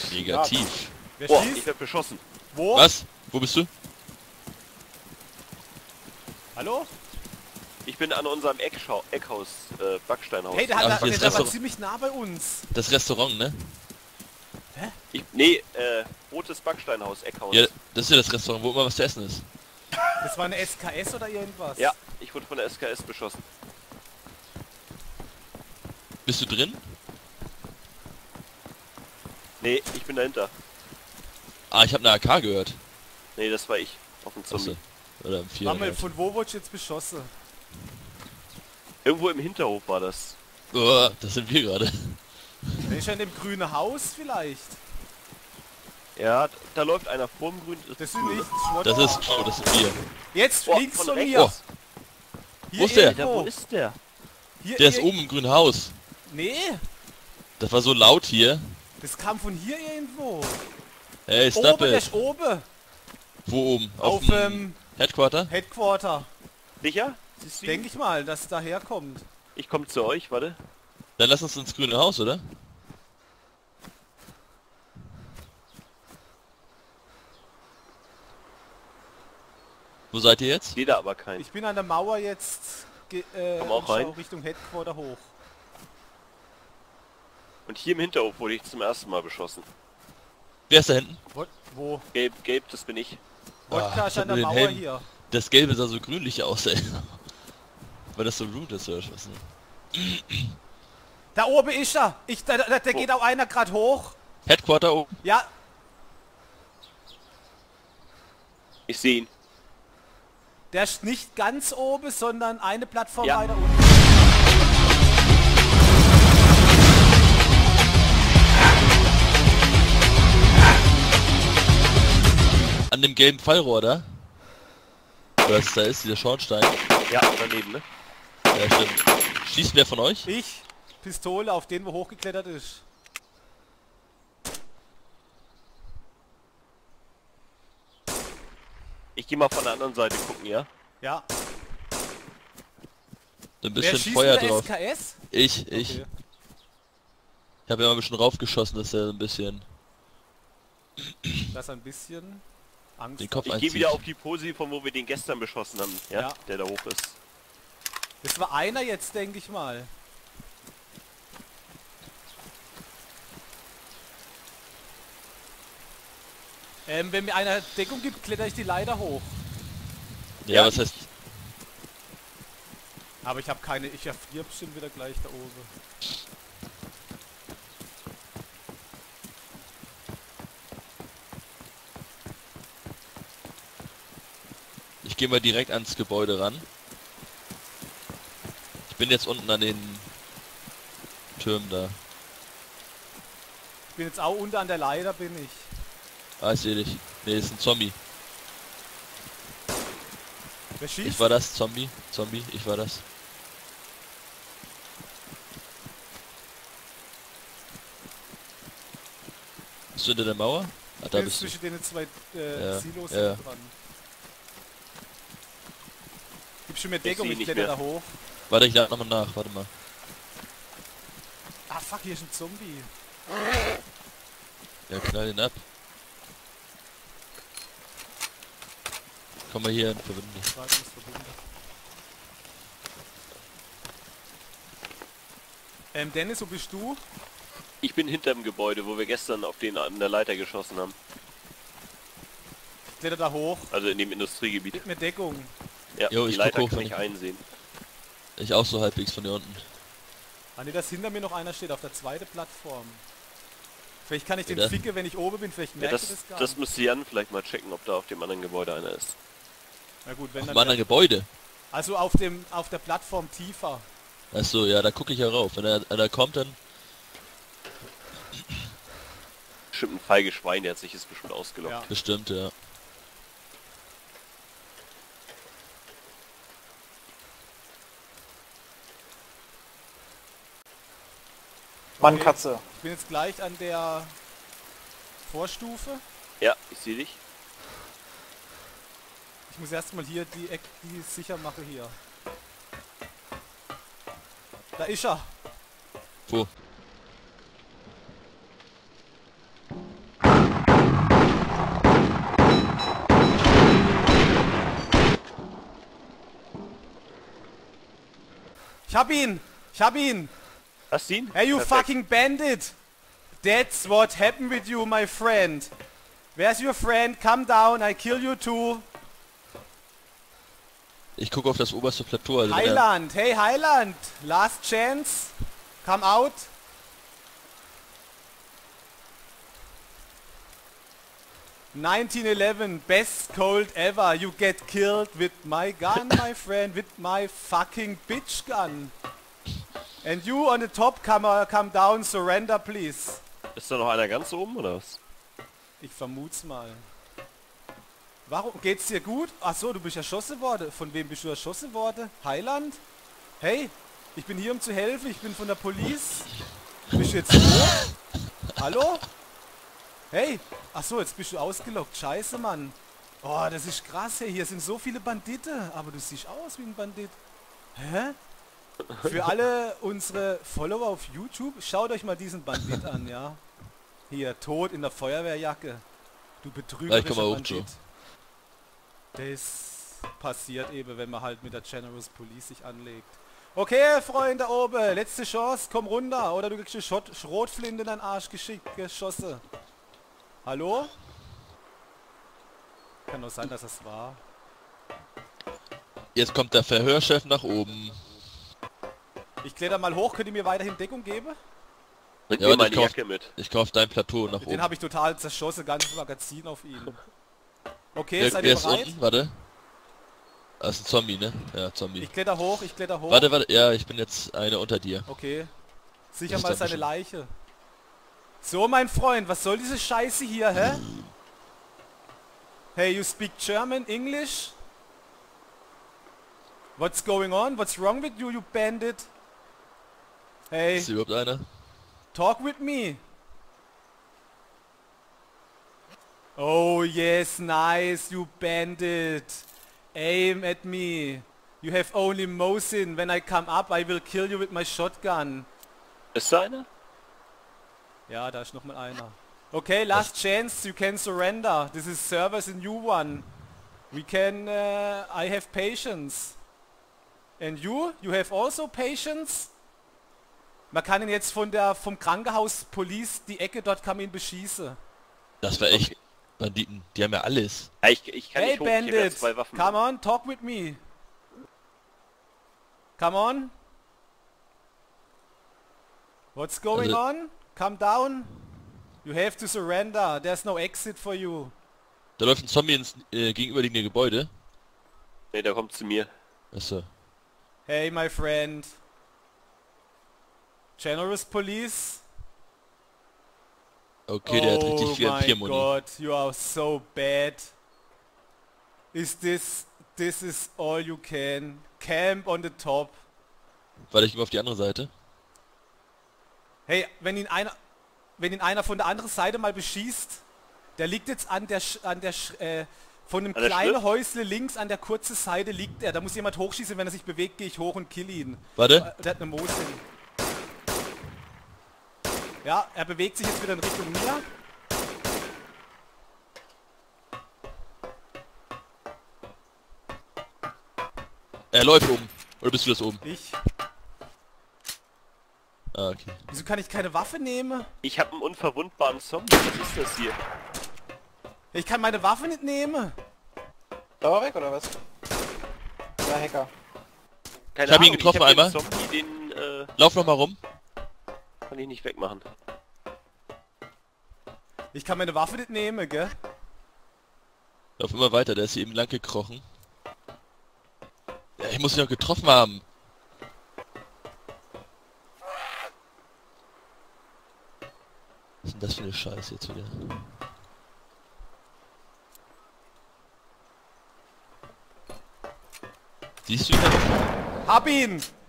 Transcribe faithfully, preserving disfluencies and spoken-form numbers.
Negativ. Wer Boah, schießt? ich werd beschossen. Wo? Was? Wo bist du? Hallo? Ich bin an unserem Eckschau Eckhaus, äh, Backsteinhaus. Hey, der, Ach, hat, das der, der war Restaurant. ziemlich nah bei uns. Das Restaurant, ne? Ich, nee, äh, rotes Backsteinhaus, Eckhaus. Ja, das ist ja das Restaurant, wo immer was zu essen ist. Das war eine S K S oder irgendwas? Ja, ich wurde von der S K S beschossen. Bist du drin? Nee, ich bin dahinter. Ah, ich habe eine A K gehört. Nee, das war ich. Auf dem Zombie. Achso. Oder im vier. Warte, von wo wurde ich jetzt beschossen? Irgendwo im Hinterhof war das. Oh, das sind wir gerade. Bin ich ja in dem grünen Haus vielleicht? Ja, d- da läuft einer vorm Grün. Das sind nicht Schmott. Das ist Joe, das sind wir. Jetzt Boah, links von von rechts. mir. Oh. Hier Wo ist der? Alter, irgendwo. wo ist der? Hier, Der ist hier- oben im grünen Haus. Nee, Das war so laut hier. das kam von hier irgendwo. Hey, Oben, stop der it. ist oben. Wo oben? Auf dem ähm, Headquarter? Headquarter. Sicher? Siehst du ihn? Denke ich mal, dass daher kommt. Ich komme zu euch, warte. Dann lass uns ins grüne Haus, oder? Wo seid ihr jetzt? Ich sehe da aber keinen. Ich bin an der Mauer jetzt ge- äh, Komm auch und schau rein. Richtung Headquarter hoch. Und hier im Hinterhof wurde ich zum ersten Mal beschossen. Wer ist da hinten? Wo? wo? Gelb, gelb, das bin ich. Wodka Ah, ist ich hab an der nur den Mauer Helm. hier. Das Gelbe sah so grünlich aus, ey. Weil das so root ist, oder was? Da oben ist er. Ich, da, da, da Wo? geht auch einer gerade hoch. Headquarter oben. Ja, Ich sehe ihn. der ist nicht ganz oben, sondern eine Plattform Ja. weiter unten. An dem gelben Fallrohr da. Was da ist, dieser Schornstein. Ja, daneben, ne? Ja, stimmt. Schießt wer von euch? Ich, Pistole, auf den wo hochgeklettert ist. Ich gehe mal von der anderen Seite gucken, ja? Ja. Ein Wer bisschen schießt Feuer mit der drauf. S K S? Ich, ich. Okay. Ich habe ja mal ein bisschen raufgeschossen, dass er ein bisschen Das ein bisschen Angst. den hat. Kopf Ich gehe einzieht. wieder auf die Posi, von wo wir den gestern beschossen haben, ja? Ja. Der da hoch ist. Das war einer jetzt, denke ich mal. Ähm, wenn mir einer Deckung gibt, kletter ich die Leiter hoch. Ja, Ja, was heißt... Aber ich habe keine, ich erfriere bestimmt wieder gleich da oben. Ich gehe mal direkt ans Gebäude ran. Ich bin jetzt unten an den Türmen da. Ich bin jetzt auch unter an der Leiter, bin ich. Ah, ich sehe dich. Nee, das ist ein Zombie. Wer schießt? Ich war das, Zombie. Zombie, ich war das. Bist du hinter der Mauer? Ah, Ich da bin jetzt bist du. zwischen den zwei äh, Ja, Silos ja. dran. Gibst du mir Ich Deckung, seh ich nicht kletter mehr. da hoch. Warte, ich lade nochmal nach, warte mal. Ah fuck, hier ist ein Zombie. Ja, knall den ab. Komm mal hier in Verbindung. Frage ist verbunden. Ähm, Dennis, wo bist du? Ich bin hinter dem Gebäude, wo wir gestern auf den an der Leiter geschossen haben. Ich kletter da hoch. Also in dem Industriegebiet. Gib mir Deckung. Ja, Jo, die ich guck Leiter hoch, kann wenn ich ich- einsehen. Ich auch so halbwegs von hier unten. Ah ne, dass hinter mir noch einer steht auf der zweiten Plattform. Vielleicht kann ich Ja, den da- ficke, wenn ich oben bin, vielleicht Ja, merke das, ich das gar das nicht. müsste Jan vielleicht mal checken, ob da auf dem anderen Gebäude einer ist. Na gut, wenn Auf dann... dem anderen Gebäude. Also auf dem auf der Plattform tiefer. Achso, ja, da gucke ich ja rauf. Wenn er, wenn er kommt, dann... Bestimmt ein feiges Schwein, der hat sich jetzt bestimmt ausgelockt. Ja. Bestimmt, ja. Mann, Okay. Katze. Ich bin jetzt gleich an der Vorstufe. Ja, ich sehe dich. Ich muss erstmal hier die Eck, die sicher mache hier. Da ist er. Wo? Ich hab ihn! Ich hab ihn! Hast du ihn? Hey, you Perfekt. fucking bandit! That's what happened with you, my friend. Where's your friend? Come down, I kill you too. Ich gucke auf das oberste Plateau. Also wenn er- Highland, hey Highland! Last chance. Come out. nineteen eleven, best cold ever. You get killed with my gun, my friend, with my fucking bitch gun. And you on the top, come, uh, come down, surrender please. Ist da noch einer ganz oben oder was? Ich vermut's mal. Warum? Geht's dir gut? Ach so, du bist erschossen worden. Von wem bist du erschossen worden? Highland? Hey, ich bin hier, um zu helfen. Ich bin von der Police. Bist du jetzt tot? Hallo? Hey! Ach so, jetzt bist du ausgelockt. Scheiße, Mann. Oh, das ist krass, hey. Hier sind so viele Banditen. Aber du siehst aus wie ein Bandit. Hä? Für alle unsere Follower auf YouTube, schaut euch mal diesen Bandit an, ja? Hier, tot in der Feuerwehrjacke. Du betrügerischer komm mal hoch, Bandit. Joe. Das passiert eben, wenn man halt mit der Generous Police sich anlegt. Okay, Freunde oben, letzte Chance, komm runter. Oder du kriegst eine Schott Schrotflinte in deinen Arsch geschickt, geschossen. Hallo? Kann doch sein, dass das war. Jetzt kommt der Verhörchef nach oben. Ich kletter mal hoch, könnt ihr mir weiterhin Deckung geben? Bring Ja, mir und mal ich die kauf- Jacke mit. Ich kaufe dein Plateau nach Den oben. habe ich total zerschossen, ganzes Magazin auf ihn. Okay, Wer, seid wer ihr ist bereit? unten? Warte. Das ist ein Zombie, ne? Ja, Zombie. Ich kletter hoch, ich kletter hoch. Warte, warte. Ja, ich bin jetzt eine unter dir. Okay. Sicher Das ist mal dann seine bestimmt- Leiche. So, mein Freund, was soll diese Scheiße hier, hä? Hey, you speak German, English? What's going on? What's wrong with you, you bandit? Hey, Ist hier überhaupt einer? talk with me. Oh yes, nice, you bandit. Aim at me. You have only Mosin. When I come up, I will kill you with my shotgun. Ist da einer? Ja, da ist noch mal einer. Okay, last chance, you can surrender. This is servers a new one. We can, uh, I have patience. And you? You have also patience? Man kann ihn jetzt von der, vom Krankenhaus Police, die Ecke, dort kann man ihn beschießen. Das war echt Okay. Banditen. Die haben ja alles. Ja, ich, ich kann Hey nicht hoch, ich hab ja Bandit, zwei Waffen. come on, talk with me. Come on. What's going Also- on? Come down. You have to surrender. There's no exit for you. Da läuft ein Zombie ins äh, gegenüberliegende Gebäude. Ne, der kommt zu mir. Achso. Hey, my friend. Generous Police. Okay, der hat Oh richtig viel M vier my Muni. God, you are so bad. Is this, this is all you can? Camp on the top. Warte, ich geh mal auf die andere Seite. Hey, wenn ihn einer, wenn ihn einer von der anderen Seite mal beschießt, der liegt jetzt an der, Sch- an der, Sch- äh, von einem An der kleinen Schrift? Häusle links an der kurzen Seite liegt er. Da muss jemand hochschießen, wenn er sich bewegt, gehe ich hoch und kill ihn. Warte. Äh, Der hat eine Mosin. Ja, er bewegt sich jetzt wieder in Richtung mir. Er läuft oben. Oder bist du das oben? Ich. Ah, okay. Wieso kann ich keine Waffe nehmen? Ich habe einen unverwundbaren Zombie. Was ist das hier? Ich kann meine Waffe nicht nehmen. Da war weg, oder was? Der Hacker. Keine Ich hab ihn Ahnung, getroffen ich hab einmal. Den Zombie, den äh, Lauf noch mal rum. kann ich nicht wegmachen. Ich kann meine Waffe nicht nehmen, gell? Lauf immer weiter, der ist hier eben lang gekrochen. Ja, ich muss ihn noch getroffen haben. Was ist denn das für eine Scheiße jetzt wieder? Siehst du ihn? Hab ihn!